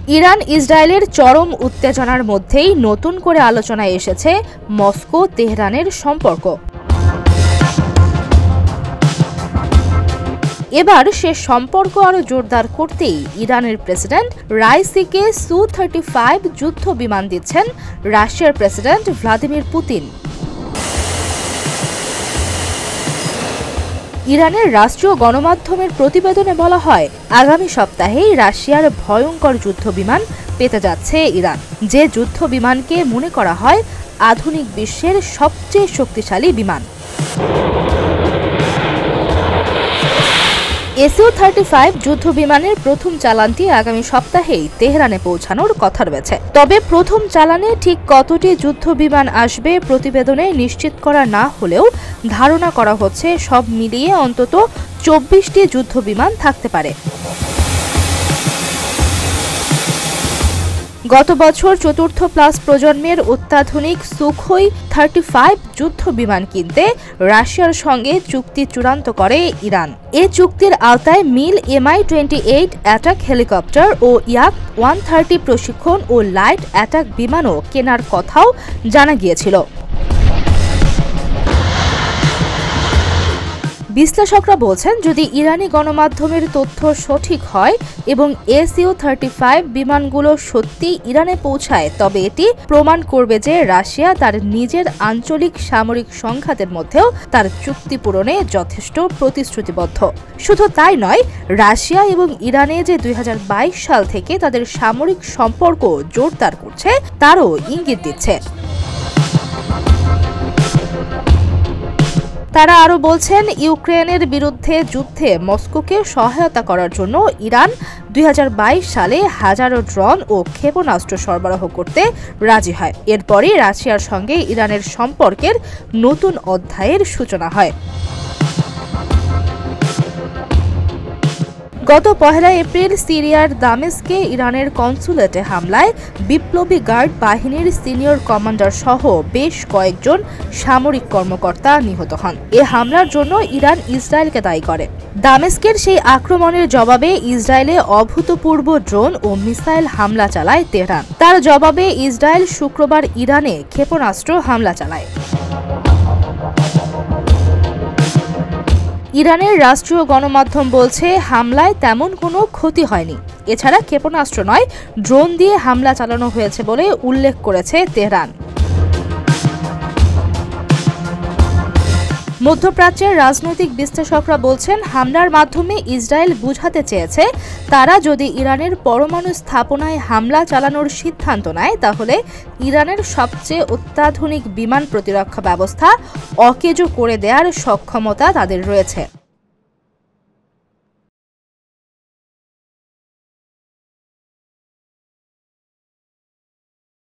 Iran ইসরায়েলের চরম উত্তেজনার মধ্যেই নতুন করে আলোচনায় এসেছে মস্কো তেহরানের সম্পর্ক। এবার সে সম্পর্ক আরও জোরদার করতেই ইরানের প্রেসিডেন্ট রাইসিকে সু-35 যুদ্ধ বিমান দিচ্ছেন রাশিয়ার প্রেসিডেন্ট ভ্লাদিমির পুতিন। ইরানের রাষ্ট্রীয় গণমাধ্যমের প্রতিবেদনে বলা হয়, আগামী সপ্তাহেই রাশিয়ার ভয়ঙ্কর যুদ্ধ বিমান পেতে যাচ্ছে ইরান, যে যুদ্ধ বিমানকে মনে করা হয় আধুনিক বিশ্বের সবচেয়ে শক্তিশালী বিমান। সু-35 যুদ্ধ বিমানের প্রথম চালানটি আগামী সপ্তাহেই তেহরানে পৌঁছানোর কথা রয়েছে। তবে প্রথম চালানে ঠিক কতটি যুদ্ধ বিমান আসবে প্রতিবেদনে নিশ্চিত করা না হলেও ধারণা করা হচ্ছে সব মিলিয়ে অন্তত 24টি যুদ্ধ বিমান থাকতে পারে। গত বছর চতুর্থ প্লাস প্রজন্মের অত্যাধুনিক সুখোই 35 যুদ্ধ বিমান কিনতে রাশিয়ার সঙ্গে চুক্তি চূড়ান্ত করে ইরান। এ চুক্তির আওতায় মিল Mi-28 অ্যাটাক হেলিকপ্টার ও Yak-130 প্রশিক্ষণ ও লাইট অ্যাটাক বিমানও কেনার কথাও জানা গিয়েছিল। বিশ্লেষকরা বলছেন, যদি ইরানি গণমাধ্যমের তথ্য সঠিক হয় এবং Su-35 বিমানগুলো সত্যি ইরানে পৌঁছায়, তবে এটি প্রমাণ করবে যে রাশিয়া তার নিজের আঞ্চলিক সামরিক সংঘাতের মধ্যেও তার চুক্তি পূরণে যথেষ্ট প্রতিশ্রুতিবদ্ধ। শুধু তাই নয়, রাশিয়া এবং ইরানে যে 2022 সাল থেকে তাদের সামরিক সম্পর্ক জোরদার করছে তারও ইঙ্গিত দিচ্ছে। তারা আরও বলছেন, ইউক্রেনের বিরুদ্ধে যুদ্ধে মস্কোকে সহায়তা করার জন্য ইরান 2022 সালে হাজারো ড্রোন ও ক্ষেপণাস্ত্র সরবরাহ করতে রাজি হয়। এরপরই রাশিয়ার সঙ্গে ইরানের সম্পর্কের নতুন অধ্যায়ের সূচনা হয়। গত 1 এপ্রিল সিরিয়ার দামেস্কে ইরানের কনসুলেটে হামলায় বিপ্লবী গার্ড বাহিনীর সিনিয়র কমান্ডার সহ বেশ কয়েকজন সামরিক কর্মকর্তা নিহত হন। এ হামলার জন্য ইরান ইসরায়েলকে দায়ী করে। দামেস্কের সেই আক্রমণের জবাবে ইসরায়েলে অভূতপূর্ব ড্রোন ও মিসাইল হামলা চালায় তেহরান। তার জবাবে ইসরায়েল শুক্রবার ইরানে ক্ষেপণাস্ত্র হামলা চালায়। ইরানের রাষ্ট্রীয় গণমাধ্যম বলছে, হামলায় তেমন কোনো ক্ষতি হয়নি। এছাড়া ক্ষেপণাস্ত্র নয়, ড্রোন দিয়ে হামলা চালানো হয়েছে বলে উল্লেখ করেছে তেহরান। মধ্যপ্রাচ্যের রাজনৈতিক বিশ্লেষকরা বলছেন, হামলার মাধ্যমে ইসরায়েল বুঝাতে চেয়েছে তারা যদি ইরানের পরমাণু স্থাপনায় হামলা চালানোর সিদ্ধান্ত নেয়, তাহলে ইরানের সবচেয়ে অত্যাধুনিক বিমান প্রতিরক্ষা ব্যবস্থা অকেজো করে দেওয়ার সক্ষমতা তাদের রয়েছে।